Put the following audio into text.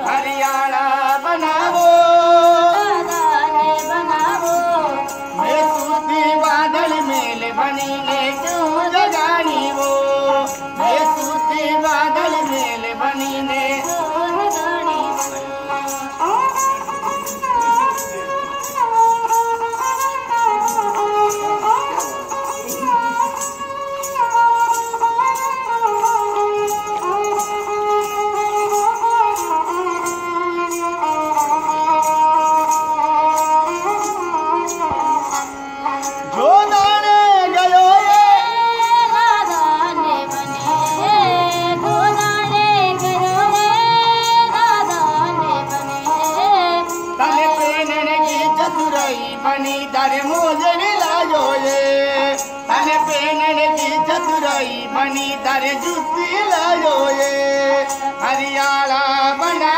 हरियाणा बनावो मैं सूती बादल मेल बनी ने क्यों जगानी वो मैं सूती बादल मेल बनी ने बनी दर मोजर लायो ये तने पहनने की चतुराई बनी दर जुती लायो ये हरियाणा बना